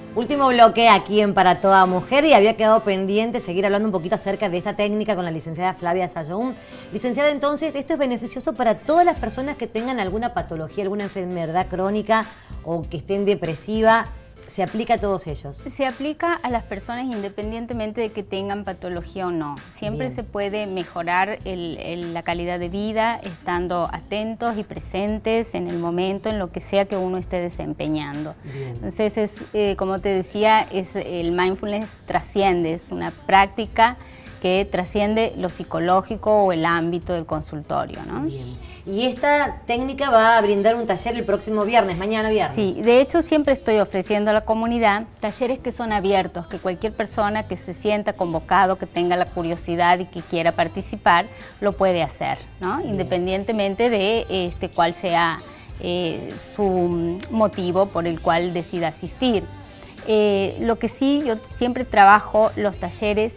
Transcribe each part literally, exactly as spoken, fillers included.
Último bloque aquí en Para Toda Mujer y había quedado pendiente seguir hablando un poquito acerca de esta técnica con la licenciada Flavia Sayoum. Licenciada, entonces, ¿esto es beneficioso para todas las personas que tengan alguna patología, alguna enfermedad crónica o que estén depresiva? ¿Se aplica a todos ellos? Se aplica a las personas independientemente de que tengan patología o no. Siempre Bien. se puede mejorar el, el, la calidad de vida estando atentos y presentes en el momento, en lo que sea que uno esté desempeñando. Bien. Entonces, es, eh, como te decía, es, el mindfulness trasciende, es una práctica que trasciende lo psicológico o el ámbito del consultorio, ¿no? Bien. Y esta técnica va a brindar un taller el próximo viernes, mañana viernes. Sí, de hecho siempre estoy ofreciendo a la comunidad talleres que son abiertos, que cualquier persona que se sienta convocado, que tenga la curiosidad y que quiera participar, lo puede hacer, ¿no? Bien. Independientemente de este, cuál sea eh, su motivo por el cual decida asistir. Eh, lo que sí, yo siempre trabajo los talleres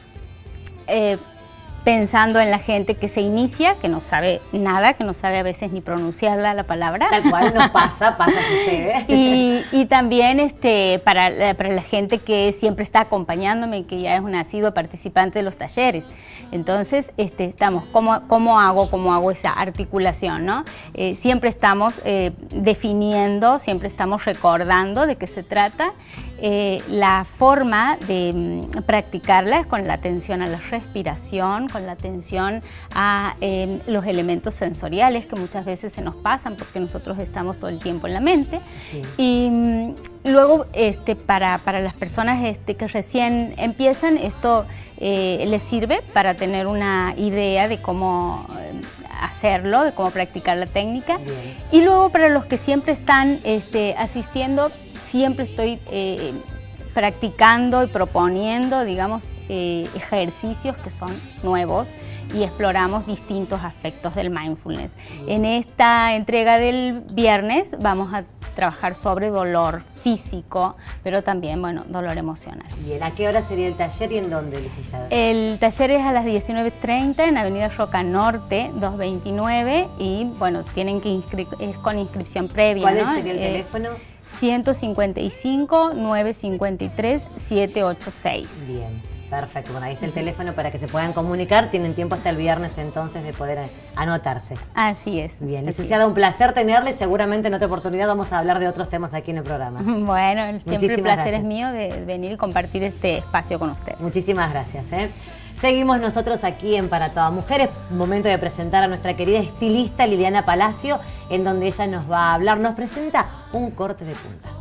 eh, pensando en la gente que se inicia, que no sabe nada, que no sabe a veces ni pronunciarla la palabra. Tal cual nos pasa, pasa, sucede. Y, y también este, para, la, para la gente que siempre está acompañándome, que ya es un asiduo participante de los talleres. Entonces, este, estamos, ¿cómo, cómo hago, cómo hago esa articulación, ¿no? Eh, siempre estamos eh, definiendo, siempre estamos recordando de qué se trata. Eh, la forma de mm, practicarla es con la atención a la respiración, con la atención a eh, los elementos sensoriales que muchas veces se nos pasan porque nosotros estamos todo el tiempo en la mente. Sí. Y mm, luego este, para, para las personas este, que recién empiezan, esto eh, les sirve para tener una idea de cómo eh, hacerlo, de cómo practicar la técnica. Bien. Y luego para los que siempre están este, asistiendo, siempre estoy eh, practicando y proponiendo, digamos, eh, ejercicios que son nuevos y exploramos distintos aspectos del mindfulness. En esta entrega del viernes vamos a trabajar sobre dolor físico, pero también, bueno, dolor emocional. Bien, ¿a qué hora sería el taller y en dónde, licenciada? El taller es a las diecinueve treinta en Avenida Roca Norte, doscientos veintinueve, y, bueno, tienen que inscri es con inscripción previa. ¿Cuál ¿no? sería el eh, teléfono? ciento cincuenta y cinco, novecientos cincuenta y tres, setecientos ochenta y seis. Bien, perfecto. Bueno, ahí está el teléfono para que se puedan comunicar. Tienen tiempo hasta el viernes entonces de poder anotarse. Así es. Bien, licenciada, un placer tenerle. Seguramente en otra oportunidad vamos a hablar de otros temas aquí en el programa. Bueno, siempre Muchísimas el placer gracias. es mío de venir y compartir este espacio con usted. Muchísimas gracias. ¿eh? Seguimos nosotros aquí en Para Todas Mujeres. Momento de presentar a nuestra querida estilista Liliana Palacio, en donde ella nos va a hablar, nos presenta un corte de puntas.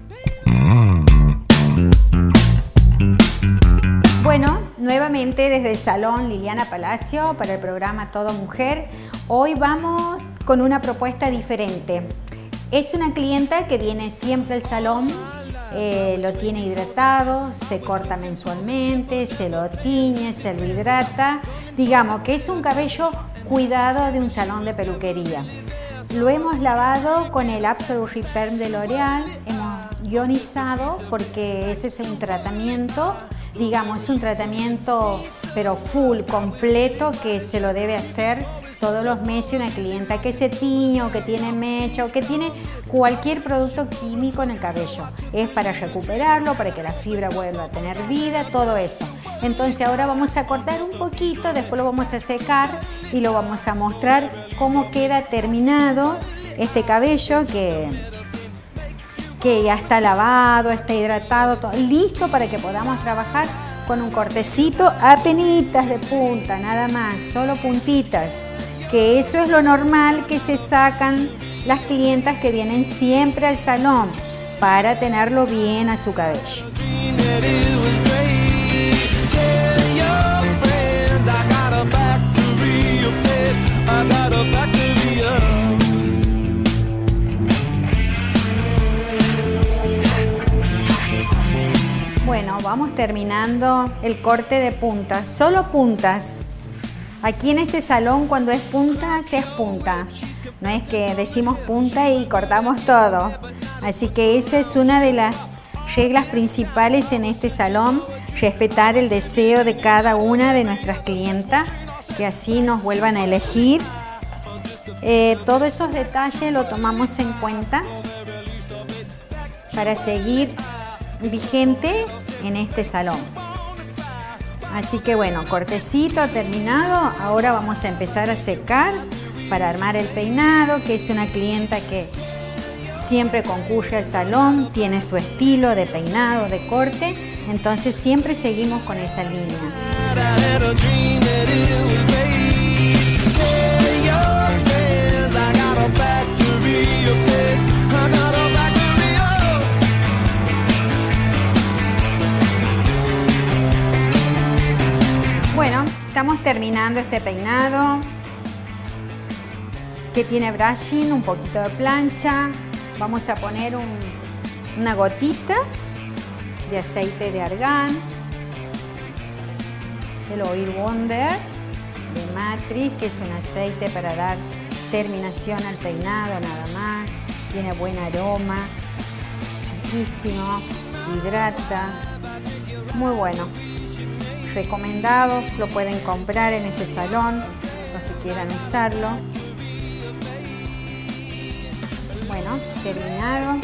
Bueno, nuevamente desde el Salón Liliana Palacio para el programa Todo Mujer. Hoy vamos con una propuesta diferente. Es una clienta que viene siempre al salón. Eh, lo tiene hidratado, se corta mensualmente, se lo tiñe, se lo hidrata. Digamos que es un cabello cuidado de un salón de peluquería. Lo hemos lavado con el Absolute Repair de L'Oreal, hemos ionizado porque ese es un tratamiento, digamos, es un tratamiento pero full, completo, que se lo debe hacer todos los meses una clienta que se tiñe o que tiene mecha o que tiene cualquier producto químico en el cabello. Es para recuperarlo, para que la fibra vuelva a tener vida, todo eso. Entonces ahora vamos a cortar un poquito, después lo vamos a secar y lo vamos a mostrar cómo queda terminado este cabello que, que ya está lavado, está hidratado, todo, listo para que podamos trabajar con un cortecito a penitas de punta, nada más, solo puntitas. Que eso es lo normal que se sacan las clientas que vienen siempre al salón para tenerlo bien a su cabello. Bueno, vamos terminando el corte de puntas, solo puntas. Aquí en este salón cuando es punta, se es punta. No es que decimos punta y cortamos todo. Así que esa es una de las reglas principales en este salón, respetar el deseo de cada una de nuestras clientas, que así nos vuelvan a elegir. Eh, todos esos detalles lo tomamos en cuenta para seguir vigente en este salón. Así que bueno, cortecito terminado, ahora vamos a empezar a secar para armar el peinado, que es una clienta que siempre concurre al salón, tiene su estilo de peinado, de corte, entonces siempre seguimos con esa línea. Bueno, estamos terminando este peinado que tiene brushing, un poquito de plancha. Vamos a poner un, una gotita de aceite de argán, el Oil Wonder de Matrix, que es un aceite para dar terminación al peinado nada más. Tiene buen aroma, riquísimo, hidrata, muy bueno. Recomendado, lo pueden comprar en este salón, los que quieran usarlo. Bueno, terminado.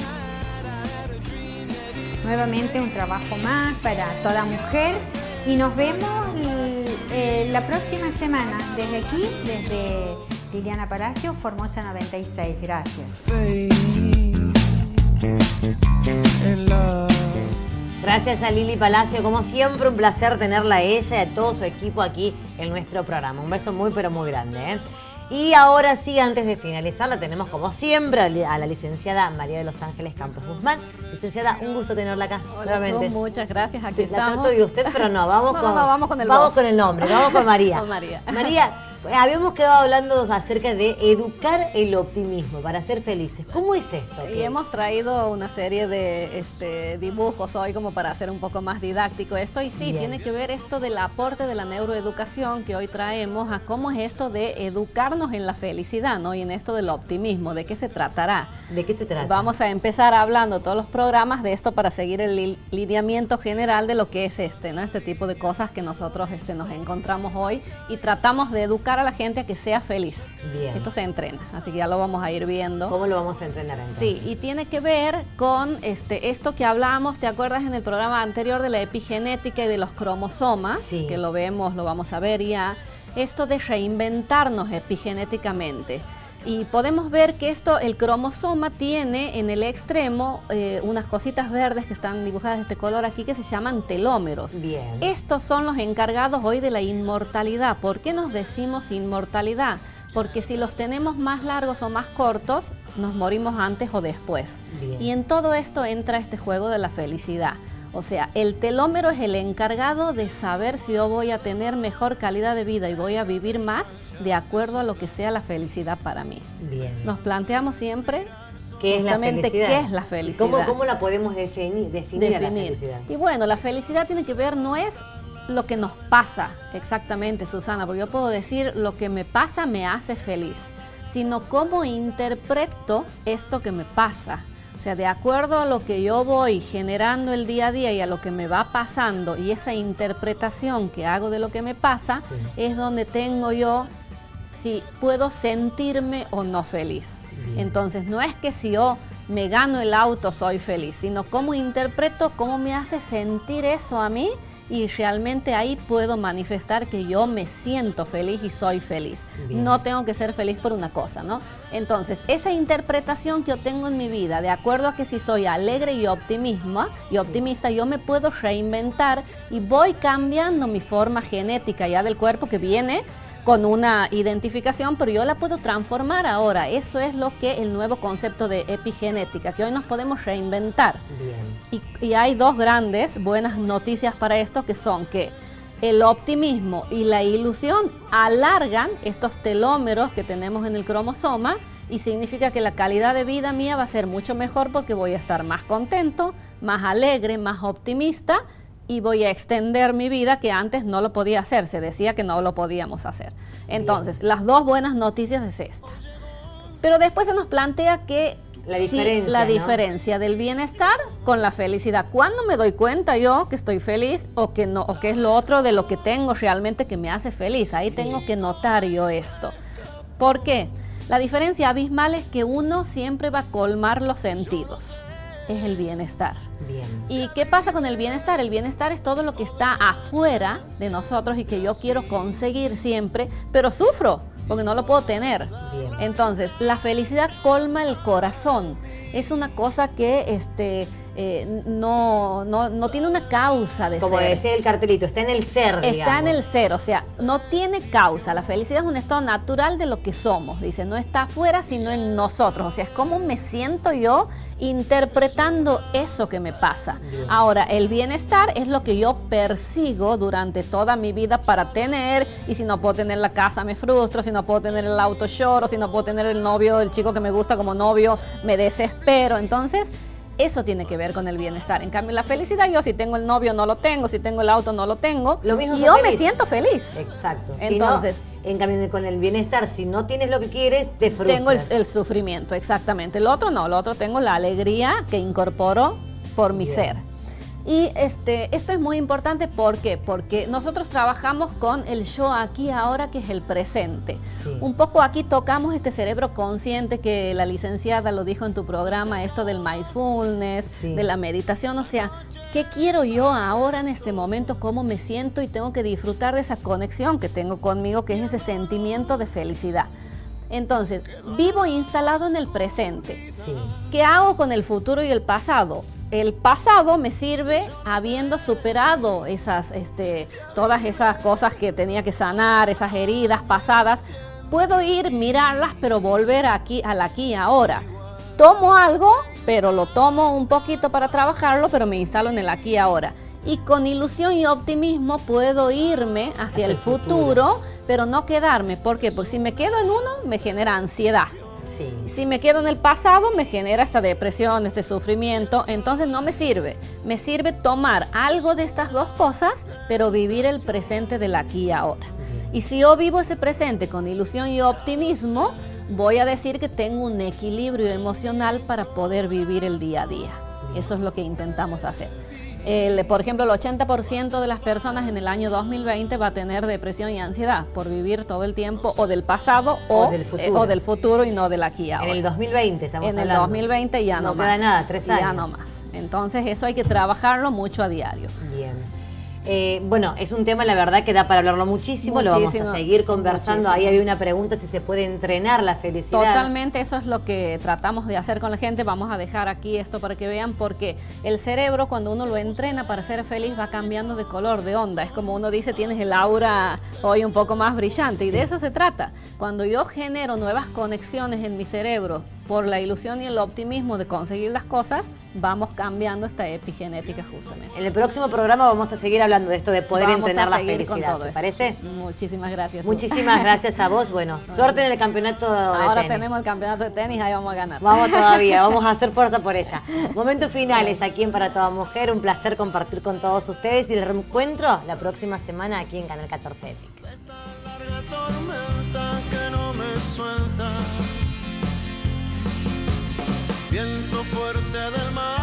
Nuevamente un trabajo más para toda mujer y nos vemos eh, la próxima semana desde aquí, desde Liliana Palacio, Formosa noventa y seis. Gracias. Gracias a Lili Palacio, como siempre un placer tenerla a ella y a todo su equipo aquí en nuestro programa. Un beso muy pero muy grande, ¿eh? Y ahora sí, antes de finalizar, la tenemos como siempre a la licenciada María de los Ángeles Campos Guzmán. Licenciada, un gusto tenerla acá. Hola, nuevamente. Muchas gracias, aquí la estamos. trato de usted, pero no, vamos, no, con, no, vamos con el vamos voz. con el nombre, vamos con María. Con María. María, habíamos quedado hablando acerca de educar el optimismo para ser felices. ¿Cómo es esto? Y hemos traído una serie de este, dibujos hoy como para hacer un poco más didáctico esto. Y sí, Bien. tiene que ver esto del aporte de la neuroeducación que hoy traemos a cómo es esto de educarnos en la felicidad, ¿no? Y en esto del optimismo. ¿De qué se tratará? ¿De qué se trata? Vamos a empezar hablando todos los programas de esto para seguir el li lineamiento general de lo que es este, ¿no? Este tipo de cosas que nosotros este, nos encontramos hoy y tratamos de educar a la gente a que sea feliz. Bien. Esto se entrena, así que ya lo vamos a ir viendo. ¿Cómo lo vamos a entrenar entonces? Sí, y tiene que ver con este, esto que hablamos, ¿te acuerdas en el programa anterior de la epigenética y de los cromosomas? Sí. Que lo vemos, lo vamos a ver ya. Esto de reinventarnos epigenéticamente. Y podemos ver que esto, el cromosoma tiene en el extremo eh, unas cositas verdes que están dibujadas de este color aquí que se llaman telómeros. Bien. Estos son los encargados hoy de la inmortalidad. ¿Por qué nos decimos inmortalidad? Porque si los tenemos más largos o más cortos, nos morimos antes o después. Bien. Y en todo esto entra este juego de la felicidad. O sea, el telómero es el encargado de saber si yo voy a tener mejor calidad de vida y voy a vivir más de acuerdo a lo que sea la felicidad para mí. Bien. Nos planteamos siempre ¿Qué es la felicidad? ¿Qué es la felicidad? ¿Cómo, cómo la podemos definir, definir, definir. a la felicidad? Y bueno, la felicidad tiene que ver, no es lo que nos pasa exactamente, Susana, porque yo puedo decir lo que me pasa me hace feliz, sino cómo interpreto esto que me pasa. O sea, de acuerdo a lo que yo voy generando el día a día y a lo que me va pasando y esa interpretación que hago de lo que me pasa, sí. es donde tengo yo si puedo sentirme o no feliz. Bien. Entonces, no es que si yo me gano el auto soy feliz, sino cómo interpreto, cómo me hace sentir eso a mí y realmente ahí puedo manifestar que yo me siento feliz y soy feliz. Bien. No tengo que ser feliz por una cosa, ¿no? Entonces, esa interpretación que yo tengo en mi vida, de acuerdo a que si soy alegre y optimista, y optimista, sí. yo me puedo reinventar y voy cambiando mi forma genética ya del cuerpo que viene con una identificación, pero yo la puedo transformar ahora. Eso es lo que el nuevo concepto de epigenética, que hoy nos podemos reinventar. Bien. Y, y hay dos grandes buenas noticias para esto, que son que el optimismo y la ilusión alargan estos telómeros que tenemos en el cromosoma y significa que la calidad de vida mía va a ser mucho mejor porque voy a estar más contento, más alegre, más optimista, y voy a extender mi vida que antes no lo podía hacer, se decía que no lo podíamos hacer. Entonces, Bien. las dos buenas noticias es esta. Pero después se nos plantea que la diferencia, sí, la ¿no? diferencia del bienestar con la felicidad. ¿Cuándo me doy cuenta yo que estoy feliz o que no, o que es lo otro de lo que tengo realmente que me hace feliz? Ahí sí. tengo que notar yo esto. ¿Por qué? La diferencia abismal es que uno siempre va a colmar los sentidos. es el bienestar. Bien. ¿Y qué pasa con el bienestar? El bienestar es todo lo que está afuera de nosotros y que yo quiero conseguir siempre, pero sufro porque no lo puedo tener. Bien. Entonces, la felicidad colma el corazón. Es una cosa que este, eh, no, no, no tiene una causa de Como ser. decía el cartelito, está en el ser, Está digamos. en el ser, o sea, no tiene causa. La felicidad es un estado natural de lo que somos. Dice, no está afuera, sino en nosotros. O sea, es como me siento yo interpretando eso que me pasa. Bien. Ahora, el bienestar es lo que yo persigo durante toda mi vida para tener, y si no puedo tener la casa me frustro, si no puedo tener el auto lloro, si no puedo tener el novio, el chico que me gusta como novio, me desespero. Entonces, eso tiene que ver con el bienestar. En cambio, la felicidad, yo si tengo el novio no lo tengo, si tengo el auto no lo tengo, Lo mismo y sos yo feliz. me siento feliz. Exacto. Si Entonces, no, en cambio, con el bienestar, si no tienes lo que quieres, te frustras. Tengo el, el sufrimiento, exactamente. El otro no, el otro tengo la alegría que incorporo por mi Bien. ser. Y este, esto es muy importante, ¿por qué? Porque nosotros trabajamos con el yo aquí ahora, que es el presente. Sí. Un poco aquí tocamos este cerebro consciente que la licenciada lo dijo en tu programa, esto del mindfulness, Sí. de la meditación. O sea, ¿qué quiero yo ahora en este momento? ¿Cómo me siento? Y tengo que disfrutar de esa conexión que tengo conmigo, que es ese sentimiento de felicidad. Entonces, vivo instalado en el presente. Sí. ¿Qué hago con el futuro y el pasado? El pasado me sirve habiendo superado esas, este, todas esas cosas que tenía que sanar, esas heridas pasadas. Puedo ir, mirarlas, pero volver aquí, al aquí y ahora. Tomo algo, pero lo tomo un poquito para trabajarlo, pero me instalo en el aquí y ahora. Y con ilusión y optimismo puedo irme hacia, Hacia el el futuro. futuro, pero no quedarme. ¿Por qué? Porque si me quedo en uno, me genera ansiedad. Sí. Si me quedo en el pasado, me genera esta depresión, este sufrimiento, entonces no me sirve. Me sirve tomar algo de estas dos cosas, pero vivir el presente del aquí y ahora. Y si yo vivo ese presente con ilusión y optimismo, voy a decir que tengo un equilibrio emocional para poder vivir el día a día. Eso es lo que intentamos hacer. El, por ejemplo, el ochenta por ciento de las personas en el año dos mil veinte va a tener depresión y ansiedad por vivir todo el tiempo o del pasado o, O del futuro. eh, o del futuro y no del aquí y ahora. En el dos mil veinte estamos En el hablando. dos mil veinte ya no, No más. queda nada, tres Ya años. no más. Entonces eso hay que trabajarlo mucho a diario. Bien. Eh, bueno, es un tema, la verdad, que da para hablarlo muchísimo, lo vamos Muchísimo, a seguir conversando. muchísimo. Ahí había una pregunta si se puede entrenar la felicidad. Totalmente, eso es lo que tratamos de hacer con la gente. Vamos a dejar aquí esto para que vean, porque el cerebro, cuando uno lo entrena para ser feliz, va cambiando de color, de onda. Es como uno dice, tienes el aura hoy un poco más brillante, y de eso se trata. Cuando yo genero nuevas conexiones en mi cerebro por la ilusión y el optimismo de conseguir las cosas, vamos cambiando esta epigenética justamente. En el próximo programa vamos a seguir hablando de esto de poder Vamos entrenar a la seguir con felicidad. todo ¿Te esto. parece? Muchísimas gracias. Muchísimas gracias a vos. Bueno, suerte en el campeonato de Ahora tenis. tenemos el campeonato de tenis, ahí vamos a ganar. Vamos todavía, vamos a hacer fuerza por ella. Momentos finales aquí en Para Toda Mujer. Un placer compartir con todos ustedes y el reencuentro la próxima semana aquí en Canal catorce de T I C. Esta larga tormenta que no me suelta, viento fuerte del mar.